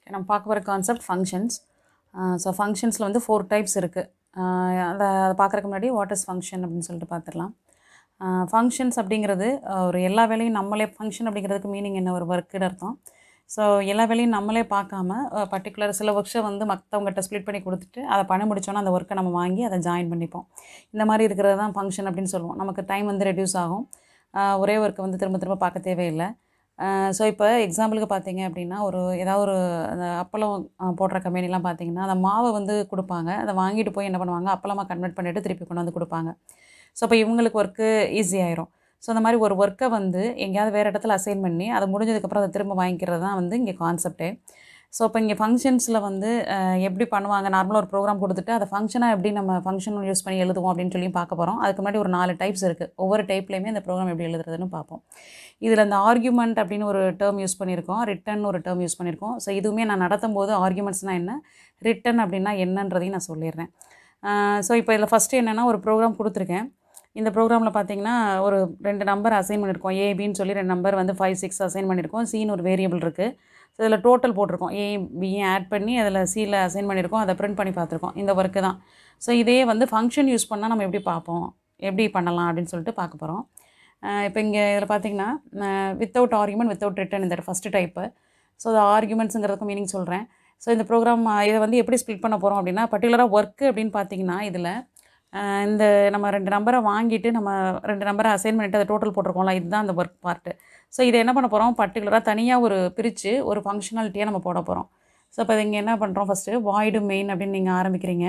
நம்ம பார்க்க போகிற கான்செப்ட் ஃபங்க்ஷன்ஸ். ஸோ ஃபங்க்ஷன்ஸில் வந்து 4 டைப்ஸ் இருக்குது. அதை பார்க்குறதுக்கு முன்னாடி வாட் இஸ் ஃபங்க்ஷன் அப்படின்னு சொல்லிட்டு பார்த்துடலாம். ஃபங்க்ஷன்ஸ் அப்படிங்கிறது ஒரு எல்லா வேலையும் நம்மளே, ஃபங்க்ஷன் அப்படிங்கிறதுக்கு மீனிங் என்ன, ஒரு ஒர்க்குன்னு அர்த்தம். ஸோ எல்லா வேலையும் நம்மளே பார்க்காம பர்டிகுலர் சில ஒர்க்ஸை வந்து மற்றவங்ககிட்ட ஸ்ப்ளிட் பண்ணி கொடுத்துட்டு அதை பண்ண முடிச்சோன்னா அந்த ஒர்க்கை நம்ம வாங்கி அதை ஜாயின் பண்ணிப்போம். இந்த மாதிரி இருக்கிறது தான் ஃபங்க்ஷன் அப்படின்னு சொல்லுவோம். நமக்கு டைம் வந்து ரெடியூஸ் ஆகும். ஒரே ஒர்க்கை வந்து திரும்ப திரும்ப பார்க்க தேவையில்லை. ஸோ இப்போ எக்ஸாம்பிளுக்கு பார்த்தீங்க அப்படின்னா, ஏதாவது ஒரு அந்த அப்பளம் போடுற கம்பெனிலாம் பார்த்தீங்கன்னா, அந்த மாவை வந்து கொடுப்பாங்க. அதை வாங்கிட்டு போய் என்ன பண்ணுவாங்க, அப்பளமாக கன்வெர்ட் பண்ணிவிட்டு திருப்பி கொண்டு வந்து கொடுப்பாங்க. ஸோ அப்போ இவங்களுக்கு ஒர்க்கு ஈஸியாயிரும். ஸோ அந்த மாதிரி ஒரு ஒர்க்கை வந்து எங்கேயாவது வேறு இடத்துல அசைன் பண்ணி அது முடிஞ்சதுக்கப்புறம் அதை திரும்ப வாங்கிக்கிறது தான் வந்து இங்கே கான்செப்டே. ஸோ இப்போ இங்கே ஃபங்க்ஷன்ஸில் வந்து எப்படி பண்ணுவாங்க, நார்மலாக ஒரு ப்ரோக்ராம் கொடுத்துட்டு அதை ஃபங்க்ஷனாக எப்படி நம்ம ஃபங்க்ஷன் யூஸ் பண்ணி எழுதுவோம் அப்படின்னு சொல்லி பார்க்க போகிறோம். அதுக்கு முன்னாடி ஒரு 4 டைப்ஸ் இருக்குது. ஒவ்வொரு டைப்லேயுமே இந்த ப்ரோக்ராம் எப்படி எழுதுறதுன்னு பார்ப்போம். இதில் இந்த ஆர்கியூமெண்ட் அப்படின்னு ஒரு டேர்ம் யூஸ் பண்ணியிருக்கோம், ரிட்டன் ஒரு டேர்ம் யூஸ் பண்ணியிருக்கோம். ஸோ இதுவுமே நான் நடத்தும் போது ஆர்கியூமெண்ட்ஸ்னால் என்ன, ரிட்டன் அப்படின்னா என்னன்றதையும் நான் சொல்லிடுறேன். ஸோ இப்போ இதில் ஃபஸ்ட்டு என்னென்னா, ஒரு ப்ரோக்ராம் கொடுத்துருக்கேன். இந்த ப்ரோக்ராமில் பார்த்தீங்கன்னா ஒரு 2 நம்பர் அசைன் பண்ணியிருக்கோம். ஏபின்னு சொல்லி 2 நம்பர் வந்து 5, 6 அசைன் பண்ணியிருக்கோம். சின்னு ஒரு வேரியபிள் இருக்குது. ஸோ இதில் டோட்டல் போட்டிருக்கோம். ஏ பியும் ஆட் பண்ணி அதில் சியில் அசைன் பண்ணியிருக்கோம். அதை பிரிண்ட் பண்ணி பார்த்துருக்கோம். இந்த ஒர்க்கு தான். ஸோ இதே வந்து ஃபங்க்ஷன் யூஸ் பண்ணால் நம்ம எப்படி பார்ப்போம், எப்படி பண்ணலாம் அப்படின்னு சொல்லிட்டு பார்க்க போகிறோம். இப்போ இங்கே இதில் பார்த்தீங்கன்னா வித்தவுட் ஆர்குமெண்ட், வித்தவுட் ரிட்டன், இந்த ஃபஸ்ட்டு டைப்பு. ஸோ அது ஆர்குமெண்ட்ஸுங்கிறதுக்கு மீனிங் சொல்கிறேன். ஸோ இந்த ப்ரோக்ராம் இதை வந்து எப்படி ஸ்ப்ளிட் பண்ண போகிறோம் அப்படின்னா, பர்டிகுலராக ஒர்க்கு அப்படின்னு பார்த்தீங்கன்னா, இதில் இந்த நம்ம 2 நம்பரை வாங்கிட்டு நம்ம 2 நம்பரை அசைன் பண்ணிவிட்டு அதை டோட்டல் போட்டிருக்கோம்ல, இதுதான் அந்த ஒர்க் பார்ட்டு. ஸோ இதை என்ன பண்ண போகிறோம், பர்டிகுலராக தனியாக ஒரு பிரித்து ஒரு ஃபங்க்ஷனாலிட்டியாக நம்ம போட போகிறோம். ஸோ இப்போ இங்கே என்ன பண்ணுறோம், ஃபஸ்ட்டு வாய்டு மெயின் அப்படின்னு நீங்கள் ஆரம்பிக்கிறீங்க.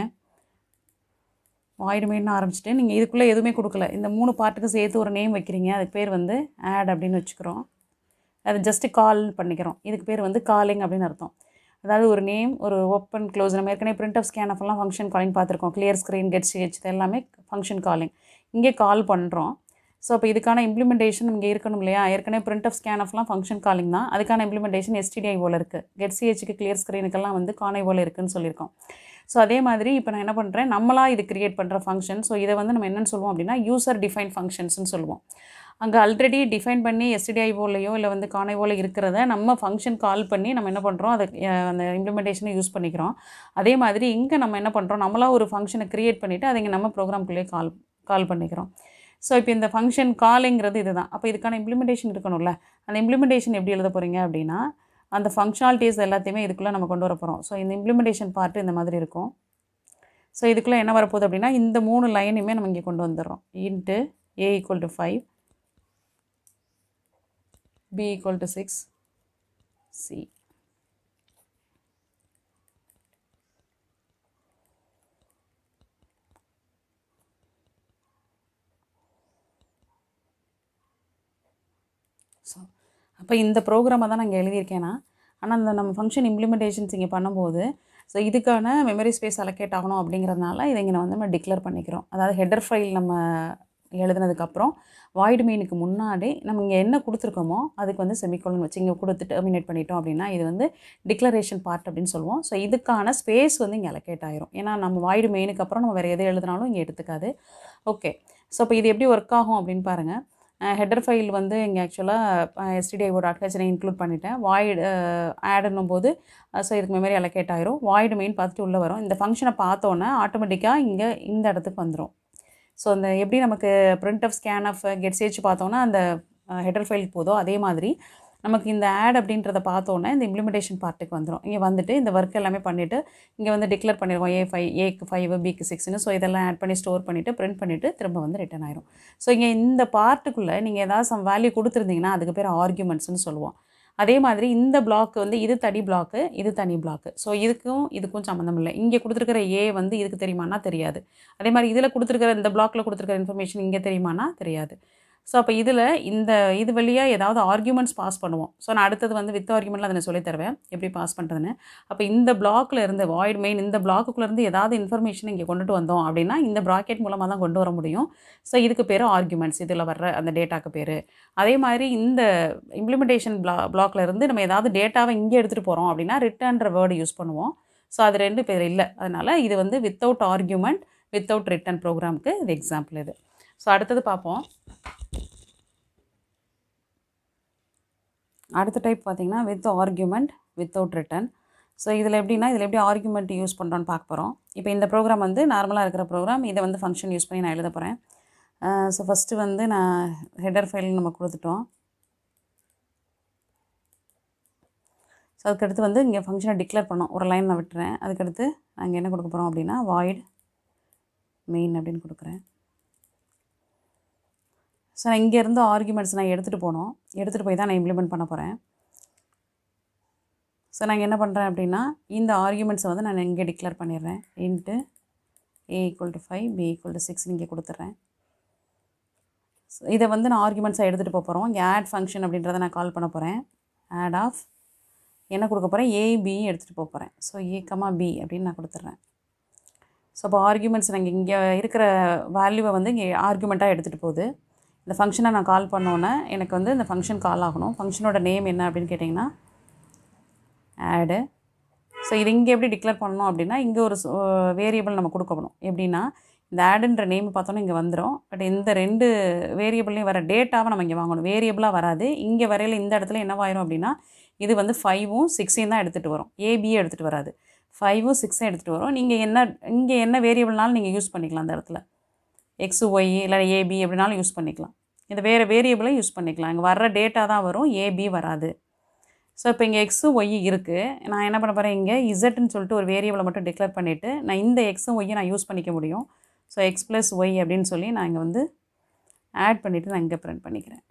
வாய்டு மெயின் ஆரம்பிச்சுட்டு நீங்கள் இதுக்குள்ளே எதுவுமே கொடுக்கல, இந்த 3 பார்ட்டுக்கு சேர்த்து ஒரு நேம் வைக்கிறீங்க. அதுக்கு பேர் வந்து ஆட் அப்படின்னு வச்சுக்கிறோம். அதை ஜஸ்ட்டு கால் பண்ணிக்கிறோம். இதுக்கு பேர் வந்து காலிங் அப்படின்னு அர்த்தம். அதாவது ஒரு நேம், ஒரு ஓப்பன் க்ளோஸ். நம்ம ஏற்கனவே printf scanf function calling பார்த்துருக்கோம். கிளியர் ஸ்க்ரீன், கெட் சிஹெச், இது எல்லாமே ஃபங்க்ஷன் காலிங். இங்கே கால் பண்ணுறோம். ஸோ அப்போ இதுக்கான இம்ப்ளிமெண்டேஷன் இங்கே இருக்கணும் இல்லையா. ஏற்கனவே printf scanf function calling தான். அதுக்கான இம்ப்ளிமெண்டேஷன் எஸ்டிடிஐஓவில் இருக்குது. கெட் சிஹெச்சுக்கு, கிளியர் ஸ்க்ரீனுக்கெல்லாம் வந்து கானைஓவில் இருக்குதுன்னு சொல்லியிருக்கோம். ஸோ அதே மாதிரி இப்போ நான் என்ன பண்ணுறேன், நம்மளாக இது க்ரியேட் பண்ணுற ஃபங்க்ஷன். ஸோ இதை வந்து நம்ம என்னென்னு சொல்லுவோம் அப்படின்னா, யூசர் டிஃபைன் ஃபங்க்ஷன்ஸ்னு சொல்லுவோம். அங்கே ஆல்ரெடி டிஃபைன் பண்ணி எஸ்டிடிஐஓலையோ இல்லை வந்து கானைஓவில் இருக்கிறத நம்ம ஃபங்க்ஷன் கால் பண்ணி நம்ம என்ன பண்ணுறோம், அதை அந்த இம்ப்ளிமெண்டேஷனை யூஸ் பண்ணிக்கிறோம். அதே மாதிரி இங்கே நம்ம என்ன பண்ணுறோம், நம்மளாக ஒரு ஃபங்க்ஷனை க்ரியேட் பண்ணிவிட்டு அதை இங்கே நம்ம ப்ரோக்ராம்குள்ளேயே கால் பண்ணிக்கிறோம். ஸோ இப்போ இந்த ஃபங்க்ஷன் காலிங்கிறது இது தான். அப்போ இதுக்கான இம்ப்ளிமெண்டேஷன் இருக்கணும்ல. அந்த இம்ப்ளிமெண்டேஷன் எப்படி எழுத போகிறீங்க அப்படின்னா, அந்த ஃபங்க்ஷனாலிட்டிஸ் எல்லாத்தையுமே இதுக்குள்ளே நம்ம கொண்டு வர போகிறோம். ஸோ இந்த இம்ப்ளிமெண்டேஷன் பார்ட்டு இந்த மாதிரி இருக்கும். ஸோ இதுக்குள்ளே என்ன வரப்போகுது அப்படின்னா, இந்த 3 லைனையுமே நம்ம இங்கே கொண்டு வந்துடுறோம். Int a = 5, b = 6, c. So அப்போ இந்த ப்ரோக்ராமை தான் நான் இங்கே எழுதியிருக்கேன்னா, ஆனால் அந்த நம்ம ஃபங்க்ஷன் இம்ப்ளிமெண்டேஷன்ஸ் இங்கே பண்ணும்போது, ஸோ இதுக்கான மெமரி ஸ்பேஸ் அலோகேட் ஆகணும் அப்படிங்கிறதுனால இதை இங்கே வந்து நம்ம டிக்ளேர் பண்ணிக்கிறோம். அதாவது ஹெடர் ஃபைல் நம்ம எழுதுனதுக்கப்புறம் வாய்டு மெயினுக்கு முன்னாடி நம்ம இங்கே என்ன கொடுத்துருக்கோமோ அதுக்கு வந்து செமிகோலன் வச்சு இங்கே கொடுத்து டெர்மினேட் பண்ணிட்டோம் அப்படின்னா இது வந்து டிக்ளரேஷன் பார்ட் அப்படின்னு சொல்லுவோம். ஸோ இதுக்கான ஸ்பேஸ் வந்து இங்கே அலோகேட் ஆயிரும். ஏன்னா நம்ம வாய்டு மெயினுக்கு அப்புறம் நம்ம வேறு எது எழுதினாலும் இங்கே எடுத்துக்காது. ஓகே, ஸோ இப்போ இது எப்படி ஒர்க் ஆகும் அப்படின்னு பாருங்கள். ஹெடர் ஃபைல் வந்து இங்கே ஆக்சுவலாக stdio.h இன்க்ளூட் பண்ணிட்டேன். வாய்டு ஆடுன்னும் போது ஸோ இதுக்கு மெமரி அலோகேட் ஆயிரும். வாய்டு மெயின் பார்த்துட்டு உள்ளே வரும். இந்த ஃபங்க்ஷனை பார்த்தோன்னே ஆட்டோமேட்டிக்காக இங்கே இந்த இடத்துக்கு வந்துடும். ஸோ அந்த எப்படி நமக்கு பிரிண்ட் ஆஃப் ஸ்கேன் ஆஃப் கெட் சிஹெச் பார்த்தோன்னா அந்த ஹெடர் ஃபைலுக்கு போதோ, அதே மாதிரி நமக்கு இந்த ஆட் அப்படின்றத பார்த்தோன்னே இந்த இம்ப்ளிமெண்டேஷன் பார்ட்டுக்கு வந்துடும். இங்கே வந்துட்டு இந்த ஒர்க் எல்லாமே பண்ணிவிட்டு இங்கே வந்து டிக்ளேர் பண்ணிடுவோம். ஏக்கு 5, பிக்கு 6ன்னு. ஸோ இதெல்லாம் ஆட் பண்ணி ஸ்டோர் பண்ணிவிட்டு பிரிண்ட் பண்ணிவிட்டு திரும்ப வந்து ரிட்டன் ஆயிரும். ஸோ இங்கே இந்த பார்ட்டுக்குள்ளே நீங்கள் ஏதாவது சம் வேல்யூ கொடுத்துருந்தீங்கன்னா அதுக்கு பேர் ஆர்குமெண்ட்ஸ்னு சொல்லுவோம். அதே மாதிரி இந்த பிளாக் வந்து இது தனி பிளாக்கு, இது தனி பிளாக்கு. ஸோ இதுக்கும் சம்மந்தம் இல்லை. இங்கே கொடுத்துருக்கிற ஏ வந்து இதுக்கு தெரியுமானா தெரியாது. அதே மாதிரி இதில் கொடுத்துருக்கிற இந்த பிளாக்கில் கொடுத்துருக்கிற இன்ஃபர்மேஷன் இங்கே தெரியுமானா தெரியாது. ஸோ அப்போ இதில் இது வழியாக ஏதாவது ஆர்குமெண்ட்ஸ் பாஸ் பண்ணுவோம். ஸோ நான் அடுத்தது வந்து வித் ஆர்குமெண்ட்டில் அதை நான் சொல்லித் தருவேன் எப்படி பாஸ் பண்ணுறதுன்னு. அப்போ இந்த பிளாக்கில் இருந்து வாய்ட் மெயின் இந்த பிளாக்குள்ளேருந்து ஏதாவது இன்ஃபர்மேஷன் இங்கே கொண்டுட்டு வந்தோம் அப்படின்னா இந்த ப்ராக்கெட் மூலமாக தான் கொண்டு வர முடியும். ஸோ இதுக்கு பேர் ஆர்குமெண்ட்ஸ், இதில் வர்ற அந்த டேட்டாக்கு பேர். அதே மாதிரி இந்த இம்ப்ளிமெண்டேஷன் பிளாக்ல இருந்து நம்ம ஏதாவது டேட்டாவை இங்கே எடுத்துகிட்டு போகிறோம் அப்படின்னா ரிட்டர்ன்ற வேர்டு யூஸ் பண்ணுவோம். ஸோ அது 2 பேர் இல்லை. அதனால் இது வந்து வித்தவுட் ஆர்குமெண்ட், வித்தவுட் ரிட்டன் ப்ரோக்ராமுக்கு இது எக்ஸாம்பிள் இது. ஸோ அடுத்தது பார்ப்போம். அடுத்த டைப் பார்த்திங்கன்னா with argument, without return. So இதில் எப்படின்னா இதில் எப்படி ஆர்குமெண்ட் யூஸ் பண்ணுறோன்னு பார்க்க போகிறோம். இப்போ இந்த ப்ரோக்ராம் வந்து நார்மலாக இருக்கிற ப்ரோக்ராம், இதை வந்து ஃபங்க்ஷன் யூஸ் பண்ணி நான் எழுத போகிறேன். ஸோ ஃபஸ்ட்டு வந்து நான் ஹெடர் ஃபைல் நம்ம கொடுத்துட்டோம். ஸோ அதுக்கடுத்து வந்து இங்கே ஃபங்க்ஷனை டிக்ளேர் பண்ணோம். ஒரு லைன் நான் விட்டுறேன். அதுக்கடுத்து நாங்கள் என்ன கொடுக்க போகிறோம் அப்படின்னா வாய்ட் மெயின் அப்படின்னு கொடுக்குறேன். ஸோ நான் இங்கேருந்து ஆர்குமெண்ட்ஸ் நான் எடுத்துகிட்டு போனோம். எடுத்துகிட்டு போய் தான் நான் இம்ப்ளிமெண்ட் பண்ண போகிறேன். ஸோ நான் என்ன பண்ணுறேன் அப்படின்னா இந்த ஆர்குமெண்ட்ஸை வந்து நான் இங்கே டிக்ளேர் பண்ணிடுறேன். இன்ட்டு a = 5 b = 6 இங்கே கொடுத்துட்றேன். ஸோ இதை வந்து நான் ஆர்குமெண்ட்ஸாக எடுத்துகிட்டு போக போகிறோம். இங்கே ஆட் ஃபங்க்ஷன் அப்படின்றத நான் கால் பண்ண போகிறேன். ஆட் ஆஃப் என்ன கொடுக்க போகிறேன், ab எடுத்துகிட்டு போக போகிறேன். ஸோ a, b அப்படின்னு நான் கொடுத்துட்றேன். ஸோ அப்போ ஆர்குமெண்ட்ஸ் நாங்கள் இங்கே இருக்கிற வேல்யூவை வந்து இங்கே ஆர்குமெண்ட்டாக எடுத்துகிட்டு போகுது. இந்த ஃபங்க்ஷனை நான் கால் பண்ணோன்னே எனக்கு வந்து இந்த ஃபங்க்ஷன் கால் ஆகணும். ஃபங்க்ஷனோட நேம் என்ன அப்படின்னு கேட்டிங்கன்னா ஆடு. ஸோ இது இங்கே எப்படி டிக்ளேர் பண்ணணும் அப்படின்னா இங்கே ஒரு வேரியபிள் நம்ம கொடுக்கணும். எப்படின்னா இந்த ஆடுன்ற நேம் பார்த்தோன்னா இங்கே வந்துடும். பட் இந்த 2 வேரியபிள்லையும் வர டேட்டாவை நம்ம இங்கே வாங்கணும். வேரியபிளாக வராது. இங்கே வரையில் இந்த இடத்துல என்னவாயிரும் அப்படின்னா இது வந்து 5ம் 6ம் தான் எடுத்துகிட்டு வரும். ஏபியை எடுத்துகிட்டு வராது. 5ம் 6ம் எடுத்துகிட்டு வரும். நீங்கள் இங்கே என்ன வேரியபிள்னாலும் நீங்கள் யூஸ் பண்ணிக்கலாம். அந்த இடத்துல எக்ஸ் ஒய் இல்லை ஏபி எப்படினாலும் யூஸ் பண்ணிக்கலாம். இந்த வேறு வேரியபிளை யூஸ் பண்ணிக்கலாம். இங்கே வர்ற டேட்டா தான் வரும், ஏபி வராது. ஸோ இப்போ இங்கே எக்ஸு ஒய் இருக்குது. நான் என்ன பண்ண போகிறேன், இங்கே இசட்னு சொல்லிட்டு ஒரு வேரியபிளை மட்டும் டிக்ளேர் பண்ணிவிட்டு நான் இந்த எக்ஸும் ஒய்யை நான் யூஸ் பண்ணிக்க முடியும். ஸோ எக்ஸ் + ஒய் அப்படின்னு சொல்லி நான் இங்கே வந்து ஆட் பண்ணிவிட்டு நான் இங்கே பிரிண்ட் பண்ணிக்கிறேன்.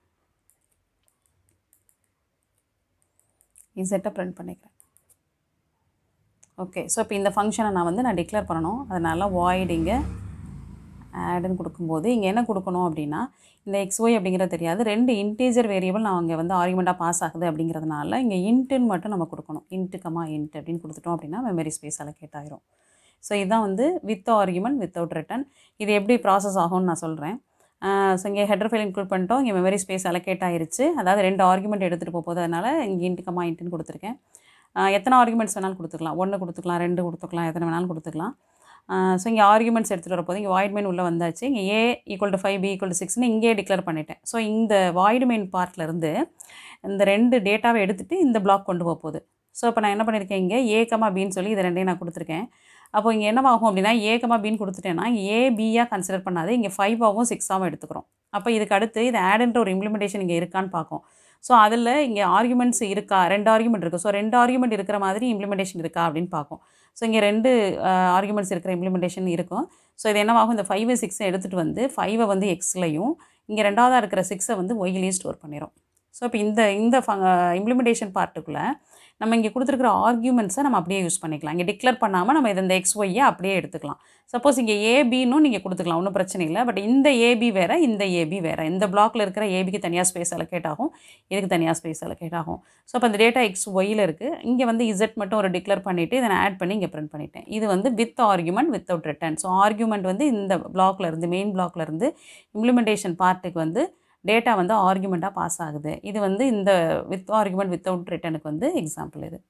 இசட்டை பிரிண்ட் பண்ணிக்கிறேன். ஓகே. ஸோ இப்போ இந்த ஃபங்க்ஷனை நான் டிக்ளேர் பண்ணணும். அதனால் வாய்ட் இங்கே ஆடுன்னு கொடுக்கும்போது இங்கே என்ன கொடுக்கணும் அப்படின்னா இந்த xy அப்படிங்கிறது தெரியாது. 2 இன்டீஜர் வேரியபிள் நான் அங்கே வந்து ஆர்குமெண்ட்டாக பாஸ் ஆகுது அப்படிங்கிறதுனால இங்கே இன்ட்டுன்னு மட்டும் நம்ம கொடுக்கணும். இன்ட்டு இன்ட் அப்படின்னு கொடுத்துட்டோம் அப்படின்னா மெமரி ஸ்பேஸ் அலோகேட் ஆகிரும். ஸோ இதுதான் வந்து வித் ஆர்குமெண்ட் வித்தவுட் ரிட்டன். இது எப்படி ப்ராசஸ் ஆகும்னு நான் சொல்கிறேன். ஸோ இங்கே ஹெடர் ஃபைல் இன்க்ளூட் பண்ணிட்டோம். இங்கே மெமரி ஸ்பேஸ் அலோகேட் ஆகிருச்சு. அதாவது 2 ஆர்குமெண்ட் எடுத்துகிட்டு போகுது. அதனால் இங்கே இன்ட்டுன்னு கொடுத்துருக்கேன். எத்தனை ஆர்குமெண்ட்ஸ் வேணாலும் கொடுத்துக்கலாம். 1 கொடுத்துக்கலாம், 2 கொடுத்துக்கலாம், எத்தனை வேணாலும் கொடுத்துக்கலாம். ஸோ இங்கே ஆர்குமெண்ட்ஸ் எடுத்துகிட்டு வரப்போது இங்கே வாய்ட் மெயின் உள்ளே வந்தாச்சு. இங்கே a = 5 b = 6ன்னு இங்கே டிக்ளேர் பண்ணிட்டேன். ஸோ இந்த வாய்ட் மெயின் பார்ட்லேருந்து இந்த 2 டேட்டாவை எடுத்துகிட்டு இந்த பிளாக் கொண்டு போக போகுது. ஸோ இப்போ நான் என்ன பண்ணியிருக்கேன், இங்கே a, bன்னு சொல்லி இது 2ஐயும் நான் கொடுத்துருக்கேன். அப்போ இங்கே என்னவாகும் அப்படின்னா a, bன்னு கொடுத்துட்டேன்னா இங்கே a, bயாக கன்சிடர் பண்ணாது. இங்கே 5ஆகவும் 6ஆகவும் எடுத்துக்கிறோம். அப்போ இதுக்கு அடுத்து இது ஆடுன்ற ஒரு இம்ப்ளிமெண்டேஷன் இங்கே இருக்கான்னு பார்க்கும். ஸோ அதில் இங்கே ஆர்குமெண்ட்ஸ் இருக்கா, 2 ஆர்குமெண்ட் இருக்குது. ஸோ 2 ஆர்குமெண்ட் இருக்கிற மாதிரி இம்ப்ளிமெண்டேஷன் இருக்கா அப்படின்னு பார்க்கும். ஸோ இங்கே 2 ஆர்குமெண்ட்ஸ் இருக்கிற இம்ப்ளிமெண்டேஷன் இருக்கும். ஸோ இது என்னவாகும், இந்த 5 6 எடுத்துகிட்டு வந்து 5 வந்து எக்ஸ்லையும் இங்கே 2ஆவதாக இருக்கிற 6 வந்து ஒய்லையும் ஸ்டோர் பண்ணிடும். ஸோ இப்போ இந்த இம்ப்ளிமெண்டேஷன் பார்ட்டுக்குள்ளே நம்ம இங்கே கொடுத்துருக்குற ஆர்குமெண்ட்ஸை நம்ம அப்படியே யூஸ் பண்ணிக்கலாம். இங்கே டிக்ளேர் பண்ணாமல் நம்ம இந்த XYயை அப்படியே எடுத்துக்கலாம். சப்போஸ் இங்கே ஏபின்னும் நீங்கள் கொடுத்துக்கலாம், ஒன்றும் பிரச்சனை இல்லை. பட் இந்த ஏபி வேறு, இந்த ஏபி வேறு. இந்த பிளாக்கில் இருக்கிற ஏபிக்கு தனியாக ஸ்பேஸ் அலோகேட் ஆகும், இதுக்கு தனியாக ஸ்பேஸ் அலோகேட் ஆகும். ஸோ அப்போ அந்த டேட்டா XYயில் இருக்குது. இங்கே வந்து இசட் மட்டும் ஒரு டிக்ளேர் பண்ணிவிட்டு இதை நான் ஆட் பண்ணி இங்கே பிரிண்ட் பண்ணிட்டேன். இது வந்து with argument without return. So argument வந்து இந்த பிளாக்ல இருந்து மெயின் பிளாக்ல இருந்து இம்ப்ளிமெண்டேஷன் பார்ட்டுக்கு வந்து டேட்டா வந்து ஆர்குமெண்ட்டாக பாஸ் ஆகுது. இது வந்து இந்த வித் ஆர்குமெண்ட் வித்தவுட் ரிட்டனுக்கு வந்து எக்ஸாம்பிள் இது.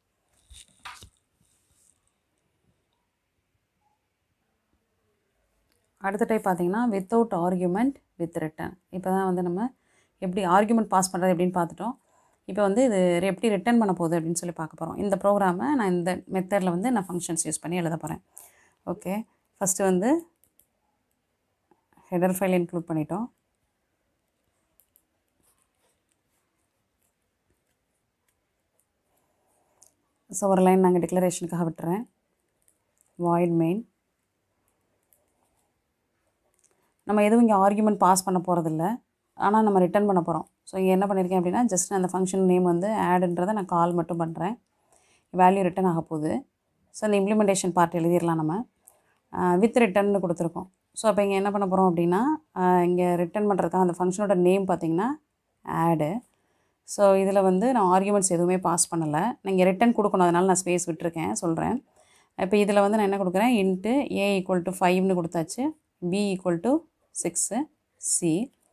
அடுத்த டைப் பார்த்தீங்கன்னா வித்தவுட் ஆர்குமெண்ட் வித் ரிட்டன். இப்போ தான் வந்து நம்ம எப்படி ஆர்குமெண்ட் பாஸ் பண்ணுறது எப்படின்னு பார்த்துட்டோம். இப்போ வந்து இது எப்படி ரிட்டர்ன் பண்ண போகுது அப்படின்னு சொல்லி பார்க்க போகிறோம். இந்த ப்ரோக்ராமை நான் இந்த மெத்தடில் வந்து நான் ஃபங்க்ஷன்ஸ் யூஸ் பண்ணி எழுத போகிறேன். ஓகே. ஃபஸ்ட்டு வந்து ஹெடர் ஃபைல் இன்க்ளூட் பண்ணிட்டோம். ஸோ ஒரு லைன் நாங்கள் டிக்ளரேஷனுக்காக விட்டுறேன். Void main. நம்ம எதுவும் இங்கே ஆர்குமெண்ட் பாஸ் பண்ண போகிறதில்ல, ஆனால் நம்ம ரிட்டர்ன் பண்ண போகிறோம். ஸோ இங்கே என்ன பண்ணியிருக்கேன் அப்படின்னா ஜஸ்ட் அந்த ஃபங்க்ஷன் நேம் வந்து ஆடுன்றதை நான் கால் மட்டும் பண்ணுறேன். வேல்யூ ரிட்டன் ஆக போகுது. ஸோ அந்த இம்ப்ளிமெண்டேஷன் பார்ட் எழுதிடலாம். நம்ம வித் ரிட்டன்னு கொடுத்துருக்கோம். ஸோ அப்போ இங்கே என்ன பண்ண போகிறோம் அப்படின்னா இங்கே ரிட்டர்ன் பண்ணுறதுக்காக அந்த ஃபங்க்ஷனோட நேம் பார்த்திங்கன்னா ஆடு. ஸோ இதில் வந்து நான் ஆர்குமெண்ட்ஸ் எதுவுமே பாஸ் பண்ணலை. நீங்கள் ரிட்டன் கொடுக்கணும், அதனால் நான் ஸ்பேஸ் விட்டுருக்கேன், சொல்கிறேன். இப்போ இதில் வந்து நான் என்ன கொடுக்குறேன், இன்ட்டு a = 5ன்னு கொடுத்தாச்சு, b = 6, c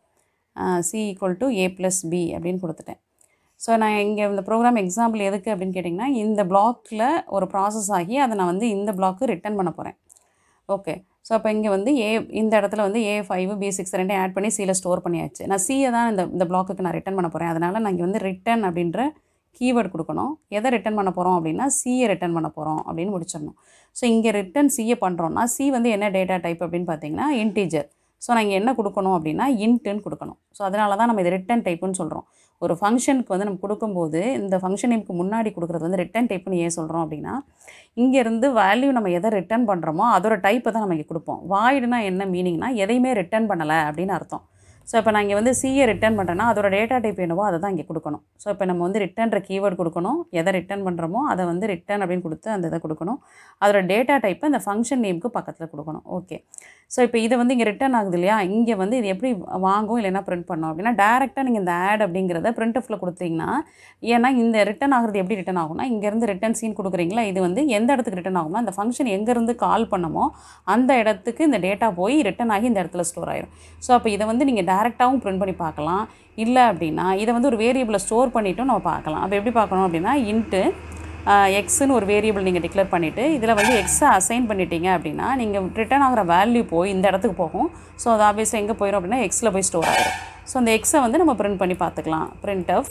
= a + b அப்படின்னு கொடுத்துட்டேன். ஸோ நான் இங்கே இந்த ப்ரோக்ராம் எக்ஸாம்பிள் எதுக்கு அப்படின்னு கேட்டிங்கன்னா இந்த பிளாக்கில் ஒரு ப்ராசஸ் ஆகி அதை நான் வந்து இந்த பிளாக்கு ரிட்டர்ன் பண்ண போகிறேன். ஓகே. ஸோ அப்போ இங்கே வந்து இந்த இடத்துல வந்து a5 b6 2 ஆட் பண்ணி சியில் ஸ்டோர் பண்ணியாச்சு. நான் சியை தான் இந்த பிளாக்குக்கு நான் ரிட்டர்ன் பண்ண போகிறேன். அதனால் நான் இங்கே வந்து ரிட்டர்ன் அப்படின்ற கீவேர்ட் கொடுக்கணும். எதை ரிட்டர்ன் பண்ண போகிறோம் அப்படின்னா சியை ரிட்டர்ன் பண்ண போகிறோம் அப்படின்னு முடிச்சிடணும். ஸோ இங்கே ரிட்டர்ன் சியை பண்ணுறோன்னா சி வந்து என்ன டேட்டா டைப் அப்படின்னு பார்த்தீங்கன்னா இன்டீஜர். ஸோ நான் இங்கே என்ன கொடுக்கணும் அப்படின்னா இன்ட்டுன்னு கொடுக்கணும். ஸோ அதனால தான் நம்ம இது ரிட்டர்ன் டைப்புன்னு சொல்கிறோம். ஒரு ஃபங்க்ஷனுக்கு வந்து நம்ம கொடுக்கும்போது இந்த ஃபங்க்ஷன் நேமுக்கு முன்னாடி கொடுக்குறது வந்து ரிட்டர்ன் டைப்புன்னு ஏன் சொல்கிறோம் அப்படின்னா, இங்கேருந்து வேல்யூ நம்ம எதை ரிட்டர்ன் பண்ணுறோமோ அதோட டைப்பை தான் நம்ம இங்கே கொடுப்போம். வாய்டுனா என்ன மீனிங்னா எதையுமே ரிட்டர்ன் பண்ணலை அப்படின்னு அர்த்தம். ஸோ இப்போ நான் இங்கே வந்து சியை ரிட்டர்ன் பண்ணுறேன்னா அதோட டேட்டா டைப் என்னவோ அதை தான் இங்கே கொடுக்கணும். ஸோ இப்போ நம்ம வந்து ரிட்டர்ன்ற கீவேர்டு கொடுக்கணும். எதை ரிட்டர்ன் பண்ணுறோமோ அதை வந்து ரிட்டர்ன் அப்படின்னு கொடுத்து அந்த இதை கொடுக்கணும். அதோட டேட்டா டைப்பை அந்த ஃபங்க்ஷன் நேமுக்கு பக்கத்தில் கொடுக்கணும். ஓகே. ஸோ இப்போ இது வந்து இங்கே ரிட்டர்ன் ஆகுது இல்லையா, இங்கே வந்து இது எப்படி வாங்கும் இல்லைன்னா பிரிண்ட் பண்ணோம் அப்படின்னா டேரெக்டாக நீங்கள் இந்த ஆட் அப்படிங்கிறத பிரிண்ட்எஃப்ல கொடுத்தீங்கன்னா, ஏன்னா இந்த ரிட்டர்ன் ஆகிறது எப்படி ரிட்டர்ன் ஆகும்னா இங்கேருந்து ரிட்டர்ன் சீன் கொடுக்குறீங்களா, இது வந்து எந்த இடத்துக்கு ரிட்டர்ன் ஆகும்னா அந்த ஃபங்க்ஷன் எங்கேருந்து கால் பண்ணமோ அந்த இடத்துக்கு இந்த டேட்டா போய் ரிட்டர்ன் ஆகி இந்த இடத்துல ஸ்டோர் ஆயிடும். ஸோ அப்போ இதை வந்து நீங்கள் டேரெக்டாகவும் பிரிண்ட் பண்ணி பார்க்கலாம். இல்லை அப்படின்னா இதை வந்து ஒரு வேரியபிளை ஸ்டோர் பண்ணிவிட்டும் நம்ம பார்க்கலாம். அப்போ எப்படி பார்க்கணும் அப்படின்னா இன்ட்டு எக்ஸ்ன்னு ஒரு வேரியபிள் நீங்கள் டிக்ளேர் பண்ணிவிட்டு இதில் வந்து எக்ஸை அசைன் பண்ணிட்டீங்க அப்படின்னா நீங்கள் ரிட்டர்ன் ஆகிற வேல்யூ போய் இந்த இடத்துக்கு போகும். ஸோ அது ஆப்வியஸாக எங்கே போயிடும் அப்படின்னா எக்ஸில் போய் ஸ்டோர் ஆகிடும். ஸோ அந்த எக்ஸை வந்து நம்ம பிரிண்ட் பண்ணி பார்த்துக்கலாம். printf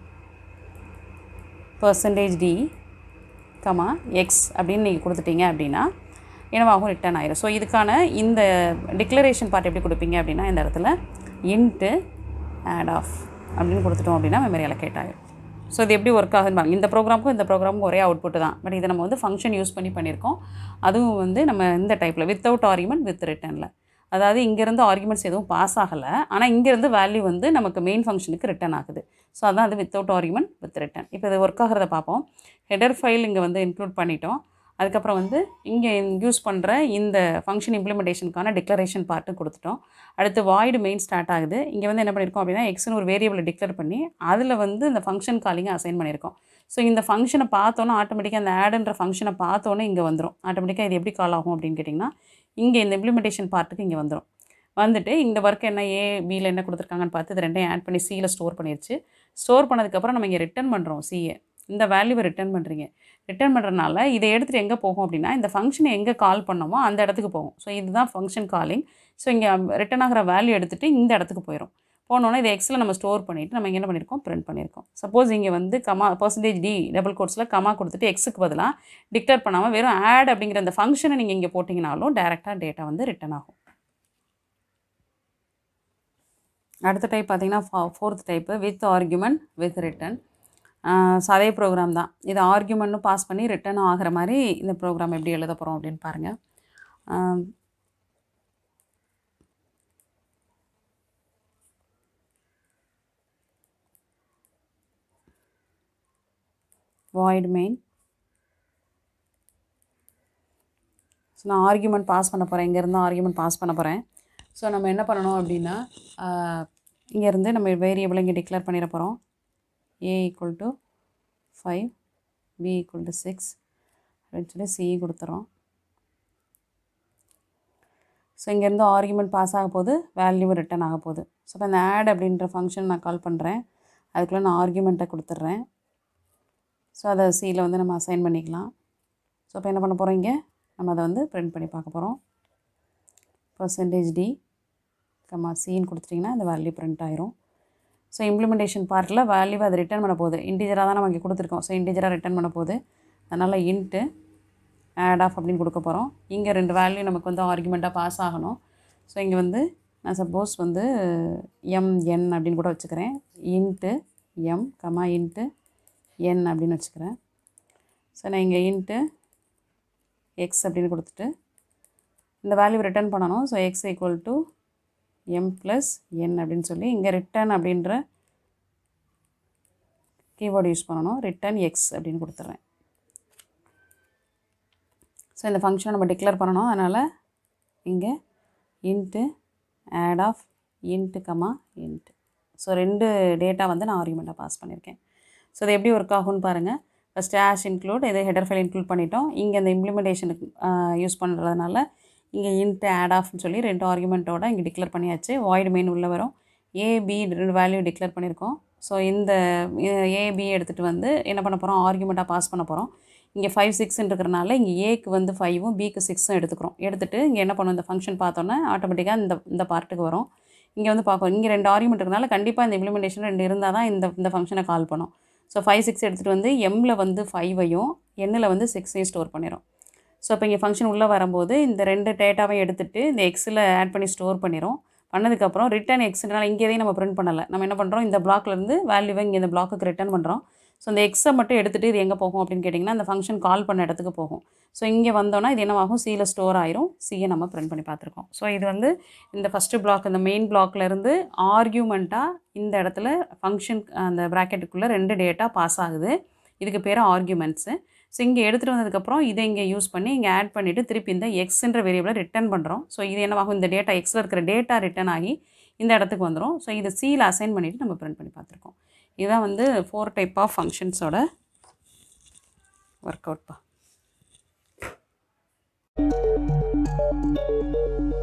%d, எக்ஸ் அப்படின்னு நீங்கள் கொடுத்துட்டீங்க அப்படின்னா என்னவாகும் ரிட்டர்ன் ஆயிடும். ஸோ இதுக்கான இந்த டிக்ளரேஷன் பார்ட் எப்படி கொடுப்பீங்க அப்படின்னா இந்த இடத்துல இன்ட்டு ஆட் ஆஃப் அப்படின்னு கொடுத்துட்டோம் அப்படின்னா மெமரி அலோகேட் ஆகிடும். ஸோ இது எப்படி ஒர்க் ஆகுதுன்னு பாருங்கள். இந்த ப்ரோக்ராமுக்கும் ஒரே அவுட்புட் தான். பட் இதை நம்ம வந்து ஃபங்க்ஷன் யூஸ் பண்ணியிருக்கோம். அதுவும் வந்து நம்ம இந்த டைப்பில் வித்தவுட் ஆர்குமெண்ட் வித் ரிட்டர்னில், அதாவது இங்கேருந்து ஆர்குமெண்ட்ஸ் எதுவும் பாஸ் ஆகலை, ஆனால் இங்கேருந்து வேல்யூ வந்து நமக்கு மெயின் ஃபங்க்ஷனுக்கு ரிட்டர்ன் ஆகுது. ஸோ அதான் அது வித்தவுட் ஆர்குமெண்ட் வித் ரிட்டர்ன். இப்போ இது ஒர்க் ஆகிறத பார்ப்போம். ஹெடர் ஃபைல் இங்கே வந்து இன்க்ளூட் பண்ணிட்டோம். அதுக்கப்புறம் வந்து இங்கே யூஸ் பண்ணுற இந்த ஃபங்க்ஷன் இம்ப்ளிமெண்டேஷனுக்கான டிக்ளரேஷன் பார்ட்டும் கொடுத்துட்டோம். அடுத்து வாய்டு மெயின் ஸ்டார்ட் ஆகுது. இங்கே வந்து என்ன பண்ணியிருக்கோம் அப்படின்னா எக்ஸ்னு ஒரு வேரியபிளை டிக்ளேர் பண்ணி அதில் வந்து இந்த ஃபங்க்ஷன் காலிங்கை அசைன் பண்ணியிருக்கோம். ஸோ இந்த ஃபங்க்ஷனை பார்த்தோன்னா ஆட்டோமேட்டிக்காக அந்த ஆடுன்ற ஃபங்க்ஷனை பார்த்தோன்னே இங்கே வந்துடும். ஆட்டோமேட்டிக்காக இது எப்படி கால் ஆகும் அப்படின்னு கேட்டிங்கன்னா இங்கே இந்த இம்ப்ளிமெண்டேஷன் பார்ட்டுக்கு இங்கே வந்துடும். வந்துட்டு இந்த ஒர்க் என்ன ஏ பியில் என்ன கொடுத்துருக்காங்கன்னு பார்த்து இது ரெண்டையும் ஆட் பண்ணி சியில் ஸ்டோர் பண்ணிடுச்சு. ஸ்டோர் பண்ணதுக்கப்புறம் நம்ம இங்கே ரிட்டர்ன் பண்ணுறோம் சியை. இந்த வேல்யூவை ரிட்டர்ன் பண்ணுறீங்க. ரிட்டர்ன் பண்ணுறதுனால இதை எடுத்துகிட்டு எங்கே போகும் அப்படின்னா இந்த ஃபங்க்ஷனை எங்கே கால் பண்ணோமோ அந்த இடத்துக்கு போகும். ஸோ இதுதான் ஃபங்க்ஷன் காலிங். ஸோ இங்கே ரிட்டர்ன் ஆகிற வேல்யூ எடுத்துகிட்டு இந்த இடத்துக்கு போயிடும். போனோன்னா இது எக்ஸில் நம்ம ஸ்டோர் பண்ணிவிட்டு நம்ம இங்கே என்ன பண்ணியிருக்கோம் பிரிண்ட் பண்ணியிருக்கோம். சப்போஸ் இங்கே வந்து %d டபுள் கோட்ஸில் கமா கொடுத்துட்டு எக்ஸுக்கு பதிலாக டிக்ளேர் பண்ணாமல் வெறும் ஆட் அப்படிங்கிற அந்த ஃபங்க்ஷனை நீங்கள் இங்கே போட்டிங்கனாலும் டேரெக்டாக டேட்டா வந்து ரிட்டர்ன் ஆகும். அடுத்த டைப் பார்த்திங்கன்னா 4th type with argument with return. So அதே ப்ரோக்ராம் தான். இது ஆர்குமெண்ட்டும் பாஸ் பண்ணி ரிட்டர்னும் ஆகிற மாதிரி இந்த ப்ரோக்ராம் எப்படி எழுத போகிறோம் அப்படின்னு பாருங்கள். Void main. ஸோ நான் ஆர்குமெண்ட் பாஸ் பண்ண போகிறேன். இங்கேருந்து ஆர்குமெண்ட் பாஸ் பண்ண போகிறேன். ஸோ நம்ம என்ன பண்ணணும் அப்படின்னா இங்கேருந்து நம்ம வேரியபிளை இங்கே டிக்ளேர் பண்ணிட போகிறோம். a = 5, b = 6 அப்படின்னு சொல்லி c கொடுத்துறோம். ஸோ இங்கேருந்து ஆர்குமெண்ட் பாஸ் ஆக போகுது, வேல்யூ ரிட்டர்ன் ஆக போகுது. ஸோ இப்போ இந்த ஆட் அப்படின்ற ஃபங்க்ஷன் நான் கால் பண்ணுறேன். அதுக்குள்ளே நான் ஆர்குமெண்ட்டை கொடுத்துட்றேன். ஸோ அதை சியில் வந்து நம்ம அசைன் பண்ணிக்கலாம். ஸோ இப்போ என்ன பண்ண போகிறோம், இங்கே நம்ம அதை வந்து பிரிண்ட் பண்ணி பார்க்க போகிறோம். %d, சின்னு கொடுத்துட்டிங்கன்னா இந்த வேல்யூ பிரிண்ட் ஆயிரும். ஸோ இம்ப்ளிமெண்டேஷன் பார்ட்டில் வேல்யூவை அது ரிட்டர்ன் பண்ண போகுது. இன்டிஜராக தான் நம்ம இங்கே கொடுத்துருக்கோம். ஸோ இன்டிஜராக ரிட்டர்ன் பண்ண போகுது. அதனால் இன்ட்டு ஆட் ஆஃப் அப்படின்னு கொடுக்க போகிறோம். இங்கே 2 வேல்யூ நமக்கு வந்து ஆர்குமெண்ட்டாக பாஸ் ஆகணும். ஸோ இங்கே வந்து நான் சப்போஸ் வந்து mn அப்படின்னு கூட வச்சுக்கிறேன். இன்ட்டு m, இன்ட்டு n அப்படின்னு வச்சுக்கிறேன். ஸோ நான் இங்கே இன்ட்டு எக்ஸ் அப்படின்னு கொடுத்துட்டு இந்த வேல்யூ ரிட்டர்ன் பண்ணணும். ஸோ x = m + n அப்படின்னு சொல்லி இங்கே ரிட்டர்ன் அப்படின்ற கீவேர்டு யூஸ் பண்ணணும். ரிட்டர்ன் எக்ஸ் அப்படின்னு கொடுத்துட்றேன். ஸோ இந்த ஃபங்க்ஷனை நம்ம டிக்ளேர் பண்ணணும். அதனால் இங்கே int add of int int. So 2 data வந்து நான் ஆர்குமெண்ட்டாக பாஸ் பண்ணியிருக்கேன். ஸோ இது எப்படி ஒர்க் ஆகும்னு பாருங்கள். ஃபஸ்ட்டு இன்க்ளூட் இதை ஹெடர் ஃபைல் இன்க்ளூட் பண்ணிட்டோம். இங்கே இந்த இம்ப்ளிமெண்டேஷனுக்கு யூஸ் பண்ணுறதுனால இங்கே இன்ட்டு ஆட் ஆஃப்னு சொல்லி 2 ஆர்குமெண்ட்டோட இங்கே டிக்ளேர் பண்ணியாச்சு. வாய்டு மெயின் உள்ளே வரும். AB 2 வேல்யூ டிக்ளேர் பண்ணியிருக்கோம். ஸோ இந்த AB எடுத்துகிட்டு வந்து என்ன பண்ண போகிறோம், ஆர்குமெண்ட்டாக பாஸ் பண்ண போகிறோம். இங்கே 5, 6 இருக்கிறனால இங்கே ஏக்கு வந்து 5ம் பிக்கு 6ம் எடுத்துக்கிறோம். எடுத்துகிட்டு இங்கே என்ன பண்ணும், இந்த ஃபங்க்ஷன் பார்த்தோன்னா ஆட்டோமேட்டிக்காக இந்த பார்ட்டுக்கு வரும். இங்கே வந்து பார்ப்போம். இங்கே 2 ஆர்குமெண்ட் இருக்கிறனால கண்டிப்பாக இந்த இம்ப்ளிமெண்டேஷன் 2 இருந்தால் தான் இந்த ஃபங்க்ஷனை கால் பண்ணும். ஸோ 5 6 எடுத்துகிட்டு வந்து எம்மில் வந்து 5ஐயும் எண்ணில் வந்து 6ஐயும் ஸ்டோர் பண்ணிடும். ஸோ இப்போ இங்கே ஃபங்க்ஷன் உள்ளே வரும்போது இந்த 2 டேட்டாவையும் எடுத்துகிட்டு இந்த எக்ஸில் ஆட் பண்ணி ஸ்டோர் பண்ணிடும். பண்ணதுக்கப்புறம் ரிட்டர்ன் எக்ஸ்னால இங்கே எதையும் நம்ம பிரிண்ட் பண்ணலை. நம்ம என்ன பண்ணுறோம், இந்த பிளாக்லேருந்து வேல்யூவை இங்கே இந்த பிளாக்குக்கு ரிட்டர்ன் பண்ணுறோம். ஸோ இந்த எக்ஸை மட்டும் எடுத்துகிட்டு இது எங்கே போகும் அப்படின்னு கேட்டிங்கன்னா அந்த ஃபங்க்ஷன் கால் பண்ண இடத்துக்கு போகும். ஸோ இங்கே வந்தோன்னா இது என்னவாகும், சியில் ஸ்டோர் ஆயிரும். சியை நம்ம பிரிண்ட் பண்ணி பார்த்துருக்கோம். ஸோ இது வந்து இந்த ஃபஸ்ட்டு பிளாக் இந்த மெயின் பிளாக்லேருந்து ஆர்கியூமெண்ட்டாக இந்த இடத்துல ஃபங்க்ஷன் அந்த ப்ராக்கெட்டுக்குள்ளே 2 டேட்டா பாஸ் ஆகுது. இதுக்கு பேர் ஆர்கியூமெண்ட்ஸு. ஸோ இங்கே எடுத்துகிட்டு வந்ததுக்கப்புறம் இதை இங்கே யூஸ் பண்ணி இங்கே ஆட் பண்ணிவிட்டு திருப்பி இந்த எக்ஸ்ன்ற வேரியபிளை ரிட்டர்ன் பண்ணுறோம். ஸோ இது என்னவாகும், இந்த டேட்டா எக்ஸில் இருக்கிற டேட்டா ரிட்டர்ன் ஆகி இந்த இடத்துக்கு வந்துடும். ஸோ இதை சியில் அசைன் பண்ணிவிட்டு நம்ம பிரிண்ட் பண்ணி பார்த்துருக்கோம். இதுதான் வந்து 4 டைப் ஆஃப் ஃபங்க்ஷன்ஸோட ஒர்க் அவுட்ப்பா.